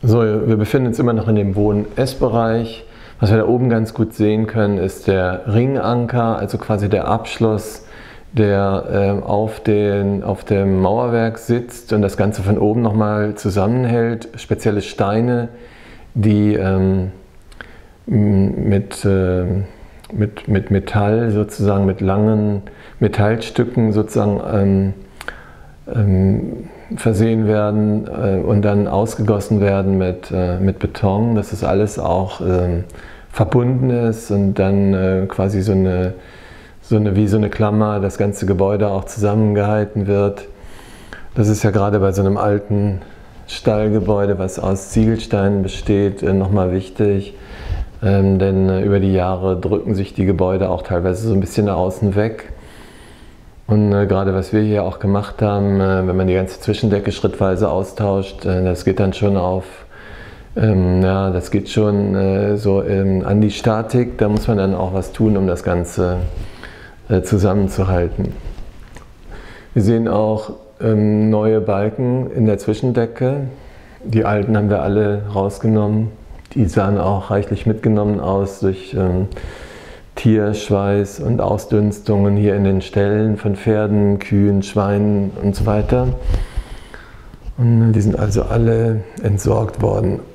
So, wir befinden uns immer noch in dem Wohn-Ess-Bereich. Was wir da oben ganz gut sehen können, ist der Ringanker, also quasi der Abschluss, der auf dem Mauerwerk sitzt und das Ganze von oben nochmal zusammenhält. Spezielle Steine, die mit Metall sozusagen, mit langen Metallstücken sozusagen versehen werden und dann ausgegossen werden mit Beton, dass das alles auch verbunden ist und dann quasi wie so eine Klammer das ganze Gebäude auch zusammengehalten wird. Das ist ja gerade bei so einem alten Stallgebäude, was aus Ziegelsteinen besteht, nochmal wichtig, denn über die Jahre drücken sich die Gebäude auch teilweise so ein bisschen nach außen weg. Und gerade was wir hier auch gemacht haben, wenn man die ganze Zwischendecke schrittweise austauscht, das geht dann schon das geht schon so an die Statik. Da muss man dann auch was tun, um das Ganze zusammenzuhalten. Wir sehen auch neue Balken in der Zwischendecke. Die alten haben wir alle rausgenommen. Die sahen auch reichlich mitgenommen aus durch Tierschweiß und Ausdünstungen hier in den Ställen von Pferden, Kühen, Schweinen und so weiter. Und die sind also alle entsorgt worden.